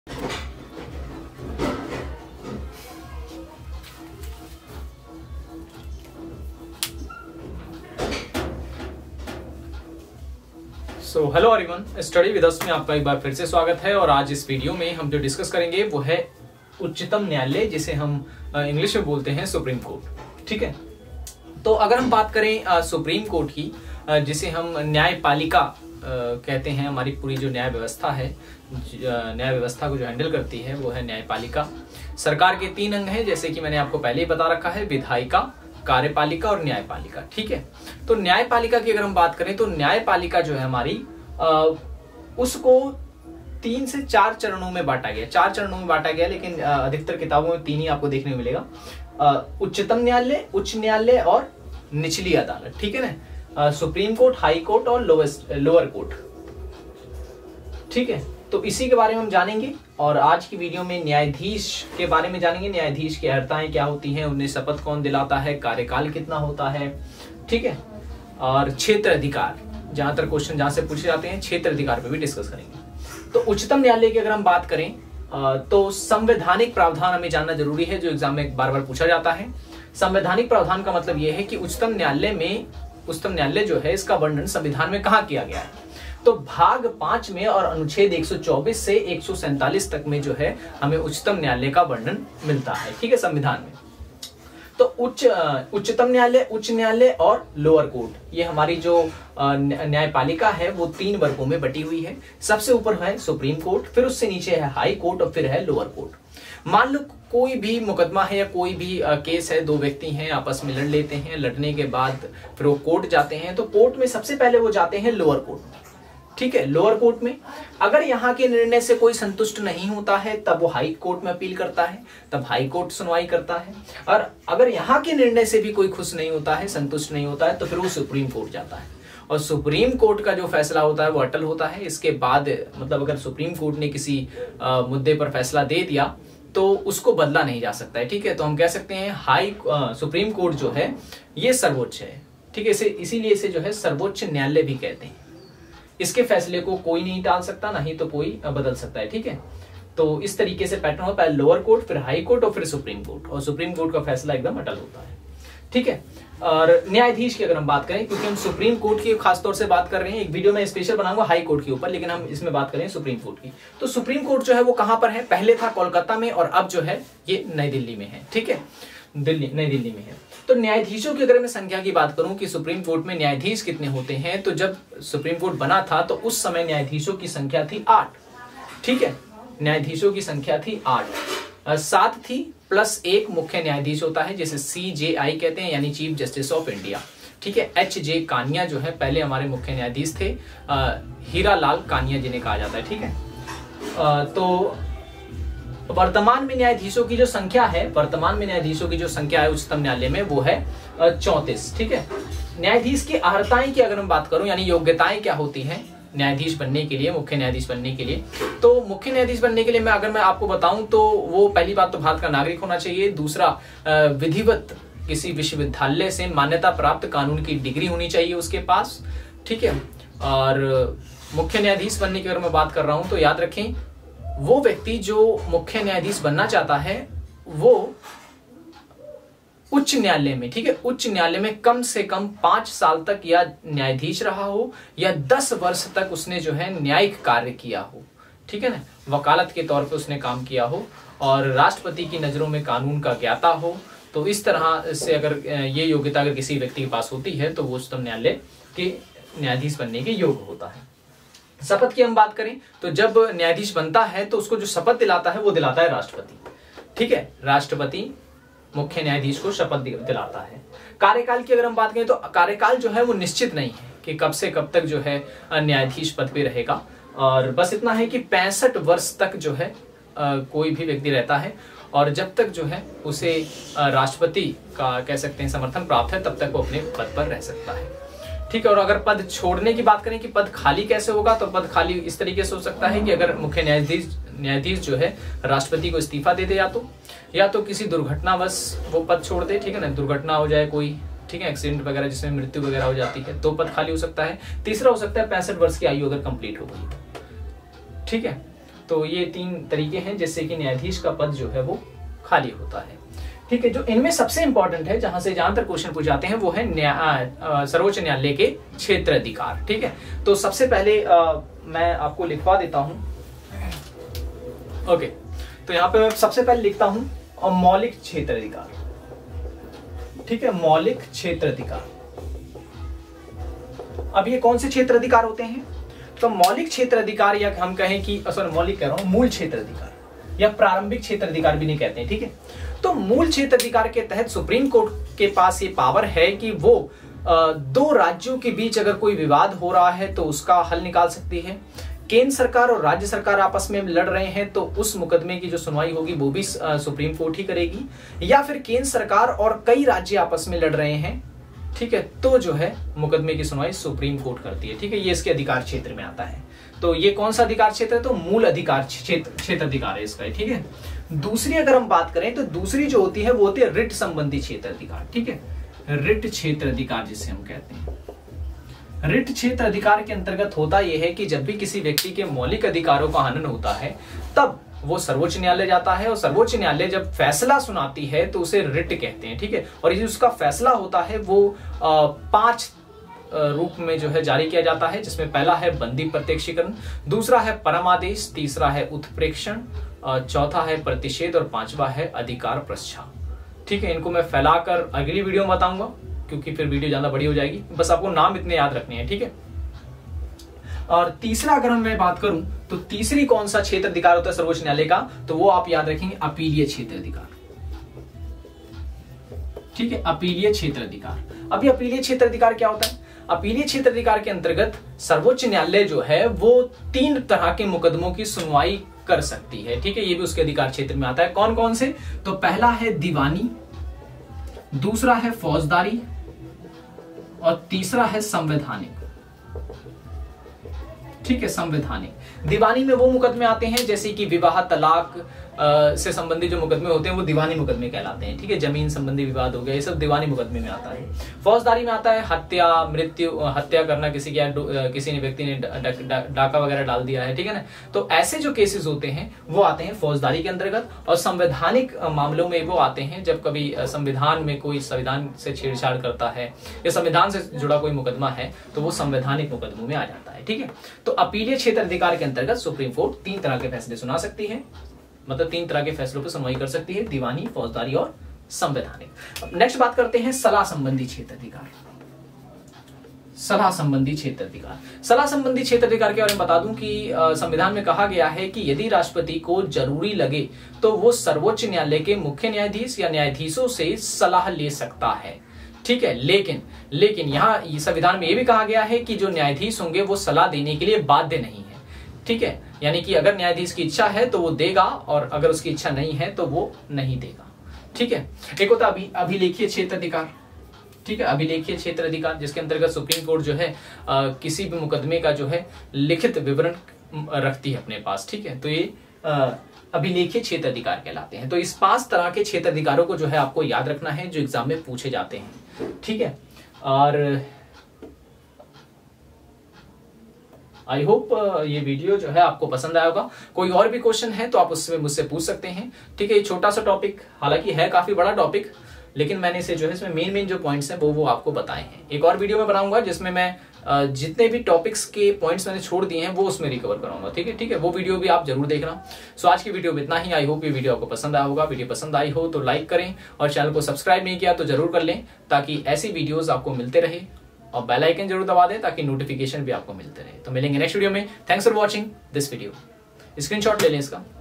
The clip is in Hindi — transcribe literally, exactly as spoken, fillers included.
So hello everyone, study with us में आपका एक बार फिर से स्वागत है। और आज इस वीडियो में हम जो डिस्कस करेंगे वो है उच्चतम न्यायालय, जिसे हम इंग्लिश में बोलते हैं सुप्रीम कोर्ट। ठीक है, तो अगर हम बात करें सुप्रीम कोर्ट की, जिसे हम न्यायपालिका कहते हैं, हमारी पूरी जो न्याय व्यवस्था है, न्याय व्यवस्था को जो हैंडल करती है वो है न्यायपालिका। सरकार के तीन अंग हैं, जैसे कि मैंने आपको पहले ही बता रखा है, विधायिका, कार्यपालिका और न्यायपालिका। ठीक है, तो न्यायपालिका की अगर हम बात करें तो न्यायपालिका जो है हमारी आ, उसको तीन से चार चरणों में बांटा गया, चार चरणों में बांटा गया, लेकिन अधिकतर किताबों में तीन ही आपको देखने को मिलेगा। उच्चतम न्यायालय, उच्च न्यायालय और निचली अदालत। ठीक है ना, सुप्रीम कोर्ट, हाई कोर्ट और लोवेस्ट लोअर कोर्ट। ठीक है, तो इसी के बारे में हम जानेंगे। और आज की वीडियो में न्यायाधीश के बारे में जानेंगे, न्यायाधीश की अर्हताएं क्या होती हैं, उन्हें शपथ कौन दिलाता है, कार्यकाल कितना होता है। ठीक है, और क्षेत्र अधिकार, जहां तक क्वेश्चन जहां से पूछे जाते हैं, क्षेत्र अधिकार पे भी डिस्कस करेंगे। तो उच्चतम न्यायालय की अगर हम बात करें तो संवैधानिक प्रावधान हमें जानना जरूरी है, जो एग्जाम में बार बार पूछा जाता है। संवैधानिक प्रावधान का मतलब यह है कि उच्चतम न्यायालय में, उच्चतम न्यायालय जो है इसका वर्णन संविधान में कहाँ किया गया है। तो भाग पांच में और अनुच्छेद एक सौ चौबीस से एक सौ सैंतालीस तक में जो है हमें उच्चतम न्यायालय का वर्णन मिलता है। ठीक है, संविधान में। तो उच्च उच्चतम न्यायालय, उच्च न्यायालय और लोअर कोर्ट, ये हमारी जो न्यायपालिका है वो तीन वर्गों में बटी हुई है। सबसे ऊपर है सुप्रीम कोर्ट, फिर उससे नीचे है हाई कोर्ट और फिर है लोअर कोर्ट। मान लो कोई भी मुकदमा है या कोई भी केस है, दो व्यक्ति हैं आपस में लड़ लेते हैं, लड़ने के बाद फिर वो कोर्ट जाते हैं, तो कोर्ट में सबसे पहले वो जाते हैं लोअर कोर्ट। ठीक है, लोअर कोर्ट में अगर यहाँ के निर्णय से कोई संतुष्ट नहीं होता है तब वो हाई कोर्ट में अपील करता है, तब हाई कोर्ट सुनवाई करता है। और अगर यहाँ के निर्णय से भी कोई खुश नहीं होता है, संतुष्ट नहीं होता है, तो फिर वो सुप्रीम कोर्ट जाता है। और सुप्रीम कोर्ट का जो फैसला होता है वो अटल होता है। इसके बाद मतलब अगर सुप्रीम कोर्ट ने किसी आ, मुद्दे पर फैसला दे दिया तो उसको बदला नहीं जा सकता है। ठीक है, तो हम कह सकते हैं हाई सुप्रीम कोर्ट जो है ये सर्वोच्च है। ठीक है, इसे इसीलिए इसे जो है सर्वोच्च न्यायालय भी कहते हैं। इसके फैसले को कोई नहीं टाल सकता, ना ही तो कोई बदल सकता है। ठीक है, तो इस तरीके से पैटर्न होता है, लोअर कोर्ट, फिर हाई कोर्ट और फिर सुप्रीम कोर्ट, और सुप्रीम कोर्ट का फैसला एकदम अटल होता है। ठीक है, और न्यायाधीश की अगर हम बात करें, क्योंकि हम सुप्रीम कोर्ट की खासतौर से बात कर रहे हैं, एक वीडियो में स्पेशल बनाऊंगा हाई कोर्ट के ऊपर, लेकिन हम इसमें बात करें सुप्रीम कोर्ट की। तो सुप्रीम कोर्ट जो है वो कहां पर है, पहले था कोलकाता में और अब जो है ये नई दिल्ली में है। ठीक है, दिल्ली नई दिल्ली में है। तो न्यायाधीशों की अगर मैं संख्या की बात करूं कि सुप्रीम कोर्ट में न्यायाधीश कितने होते हैं, तो जब सुप्रीम कोर्ट बना था तो उस समय न्यायाधीशों की संख्या थी आठ। ठीक है, न्यायाधीशों की संख्या थी आठ, सात थी प्लस एक मुख्य न्यायाधीश होता है, जिसे सी जे आई कहते हैं, यानी चीफ जस्टिस ऑफ इंडिया। ठीक है, एच जे कानिया जो है पहले हमारे मुख्य न्यायाधीश थे, हीरा लाल कानिया जिन्हें कहा जाता है। ठीक है, आ, तो वर्तमान में न्यायाधीशों की जो संख्या है, वर्तमान में न्यायाधीशों की जो संख्या है उच्चतम न्यायालय में वो है चौंतीस। ठीक है, न्यायाधीश की अर्हताएं की अगर हम बात करूं, यानी योग्यताएं क्या होती हैं न्यायाधीश बनने के लिए, मुख्य न्यायाधीश बनने के लिए, तो मुख्य न्यायाधीश बनने के लिए मैं अगर मैं आपको बताऊं तो वो पहली बात तो भारत का नागरिक होना चाहिए, दूसरा विधिवत किसी विश्वविद्यालय से मान्यता प्राप्त कानून की डिग्री होनी चाहिए उसके पास। ठीक है, और मुख्य न्यायाधीश बनने की अगर मैं बात कर रहा हूं तो याद रखें, वो व्यक्ति जो मुख्य न्यायाधीश बनना चाहता है वो उच्च न्यायालय में, ठीक है, उच्च न्यायालय में कम से कम पांच साल तक या न्यायाधीश रहा हो या दस वर्ष तक उसने जो है न्यायिक कार्य किया हो। ठीक है ना, वकालत के तौर पे उसने काम किया हो और राष्ट्रपति की नजरों में कानून का ज्ञाता हो। तो इस तरह से अगर ये योग्यता अगर किसी व्यक्ति के पास होती है तो वो उच्चतम न्यायालय के न्यायाधीश बनने के योग्य होता है। शपथ की हम बात करें तो जब न्यायाधीश बनता है तो उसको जो शपथ दिलाता है वो दिलाता है राष्ट्रपति। ठीक है, राष्ट्रपति मुख्य न्यायाधीश को शपथ दिलाता है। कार्यकाल की अगर हम बात करें तो कार्यकाल जो है वो निश्चित नहीं है कि कब से कब तक जो है न्यायाधीश पद पे रहेगा, और बस इतना है कि पैंसठ वर्ष तक जो है कोई भी व्यक्ति रहता है, और जब तक जो है उसे राष्ट्रपति का कह सकते हैं समर्थन प्राप्त है तब तक वो अपने पद पर रह सकता है। ठीक है, और अगर पद छोड़ने की बात करें कि पद खाली कैसे होगा, तो पद खाली इस तरीके से हो सकता है कि अगर मुख्य न्यायाधीश न्यायाधीश जो है राष्ट्रपति को इस्तीफा दे दे, या तो या तो किसी दुर्घटनावश वो पद छोड़ दे। ठीक है ना, दुर्घटना हो जाए कोई, ठीक है, एक्सीडेंट वगैरह जिसमें मृत्यु वगैरह हो जाती है तो पद खाली हो सकता है। तीसरा हो सकता है पैंसठ वर्ष की आयु अगर कंप्लीट हो गई। ठीक है, तो ये तीन तरीके हैं जिससे कि न्यायाधीश का पद जो है वो खाली होता है। ठीक है, जो इनमें सबसे इंपॉर्टेंट है, जहां से जहां तक क्वेश्चन पूछ जाते हैं, वो है न्याय सर्वोच्च न्यायालय के क्षेत्र अधिकार। ठीक है, तो सबसे पहले आ, मैं आपको लिखवा देता हूं। ओके, तो यहां पे मैं सबसे पहले लिखता हूं मौलिक क्षेत्र अधिकार। ठीक है, मौलिक क्षेत्र अधिकार। अब ये कौन से क्षेत्र अधिकार होते हैं? तो मौलिक क्षेत्र अधिकार, या हम कहें कि सॉरी मौलिक कह रहा हूं, मूल क्षेत्र अधिकार या प्रारंभिक क्षेत्र अधिकार भी नहीं कहते हैं। ठीक है, तो मूल क्षेत्र अधिकार के तहत सुप्रीम कोर्ट के पास ये पावर है कि वो दो राज्यों के बीच अगर कोई विवाद हो रहा है तो उसका हल निकाल सकती है। केंद्र सरकार और राज्य सरकार आपस में लड़ रहे हैं तो उस मुकदमे की जो सुनवाई होगी वो भी सुप्रीम कोर्ट ही करेगी, या फिर केंद्र सरकार और कई राज्य आपस में लड़ रहे हैं, ठीक है, तो जो है मुकदमे की सुनवाई सुप्रीम कोर्ट करती है। ठीक है, ये इसके अधिकार क्षेत्र में आता है। तो ये कौन सा अधिकार क्षेत्र है? तो मूल अधिकार क्षेत्र क्षेत्र अधिकार है इसका। ठीक है, दूसरी अगर हम बात करें तो दूसरी जो होती है वो होती है रिट संबंधी क्षेत्र अधिकार। ठीक है, रिट क्षेत्र अधिकार जिसे हम कहते हैं। रिट क्षेत्र अधिकार के अंतर्गत होता यह है कि जब भी किसी व्यक्ति के मौलिक अधिकारों का हनन होता है तब वो सर्वोच्च न्यायालय जाता है, और सर्वोच्च न्यायालय जब फैसला सुनाती है तो उसे रिट कहते हैं। ठीक है, और ये उसका फैसला होता है वो आ, पांच रूप में जो है जारी किया जाता है, जिसमें पहला है बंदी प्रत्यक्षीकरण, दूसरा है परमादेश, तीसरा है उत्प्रेक्षण, चौथा है प्रतिषेध और पांचवा है अधिकार प्रच्छा। ठीक है, इनको मैं फैलाकर अगली वीडियो में बताऊंगा क्योंकि फिर वीडियो ज्यादा बड़ी हो जाएगी। बस आपको नाम इतने याद रखने हैं। ठीक है, और तीसरा अगर मैं बात करूं तो तीसरी कौन सा क्षेत्र अधिकार होता है सर्वोच्च न्यायालय का, तो वो आप याद रखेंगे अपीलीय क्षेत्र अधिकार। ठीक है, अपीलीय क्षेत्र अधिकार। अभी अपीलीय क्षेत्र अधिकार क्या होता है? अपीलीय क्षेत्र अधिकार के अंतर्गत सर्वोच्च न्यायालय जो है वो तीन तरह के मुकदमों की सुनवाई कर सकती है। ठीक है, ये भी उसके अधिकार क्षेत्र में आता है। कौन कौन से? तो पहला है दीवानी, दूसरा है फौजदारी और तीसरा है संवैधानिक। ठीक है, संवैधानिक। दीवानी में वो मुकदमे आते हैं जैसे कि विवाह, तलाक से संबंधित जो मुकदमे होते हैं वो दीवानी मुकदमे कहलाते हैं। ठीक है, जमीन संबंधी विवाद हो गया, ये सब दीवानी मुकदमे में आता है। फौजदारी में आता है हत्या, मृत्यु, हत्या करना, किसी की किसी ने व्यक्ति ने डाका वगैरह डाल दिया है। ठीक है ना, तो ऐसे जो केसेस होते हैं वो आते हैं फौजदारी के अंतर्गत। और संवैधानिक मामलों में वो आते हैं जब कभी संविधान में कोई संविधान से छेड़छाड़ करता है या संविधान से जुड़ा कोई मुकदमा है तो वो संवैधानिक मुकदमों में आ जाता है। ठीक है, तो अपीलीय क्षेत्र अधिकार के अंतर्गत सुप्रीम कोर्ट तीन तरह के फैसले सुना सकती है, मतलब तीन तरह के फैसलों पर सुनवाई कर सकती है, दीवानी, फौजदारी और संवैधानिक। नेक्स्ट बात करते हैं सलाह संबंधी क्षेत्र अधिकार। सलाह संबंधी क्षेत्र अधिकार। सलाह संबंधी क्षेत्र अधिकार के बारे में बता दूं कि संविधान में कहा गया है कि यदि राष्ट्रपति को जरूरी लगे तो वो सर्वोच्च न्यायालय के मुख्य न्यायाधीश या न्यायाधीशों से सलाह ले सकता है। ठीक है, लेकिन लेकिन यहाँ संविधान में यह भी कहा गया है कि जो न्यायाधीश होंगे वो सलाह देने के लिए बाध्य नहीं है। ठीक है, यानी कि अगर न्यायाधीश की इच्छा है तो वो देगा और अगर उसकी इच्छा नहीं है तो वो नहीं देगा। ठीक है, एक होता है अभी अभिलेखीय क्षेत्र अधिकार। ठीक है, अभिलेखीय क्षेत्र अधिकार जिसके अंतर्गत सुप्रीम कोर्ट जो है आ, किसी भी मुकदमे का जो है लिखित विवरण रखती है अपने पास। ठीक है, तो ये अभिलेखीय क्षेत्र अधिकार कहलाते हैं। तो इस पांच तरह के क्षेत्र अधिकारों को जो है आपको याद रखना है जो एग्जाम में पूछे जाते हैं। ठीक है, और आई होप ये वीडियो जो है आपको पसंद आया होगा। कोई और भी क्वेश्चन है तो आप उसमें मुझसे पूछ सकते हैं। ठीक है, ये छोटा सा टॉपिक, हालांकि है काफी बड़ा टॉपिक, लेकिन मैंने इसे जो है इसमें मेन मेन जो पॉइंट्स हैं वो वो आपको बताए हैं। एक और वीडियो में बनाऊंगा जिसमें मैं जितने भी टॉपिक्स के पॉइंट्स मैंने छोड़ दिए हैं वो उसमें रिकवर कराऊंगा। ठीक है, ठीक है, वो वीडियो भी आप जरूर देखना। सो आज की वीडियो में इतना ही। आई होप ये वीडियो आपको पसंद आया होगा। वीडियो पसंद आई हो तो लाइक करें और चैनल को सब्सक्राइब नहीं किया तो जरूर कर लें ताकि ऐसी वीडियोस आपको मिलते रहे, और बेल आइकन जरूर दबा दें ताकि नोटिफिकेशन भी आपको मिलते रहे। तो मिलेंगे नेक्स्ट वीडियो में। Thanks for watching this video. Screenshot ले लें इसका।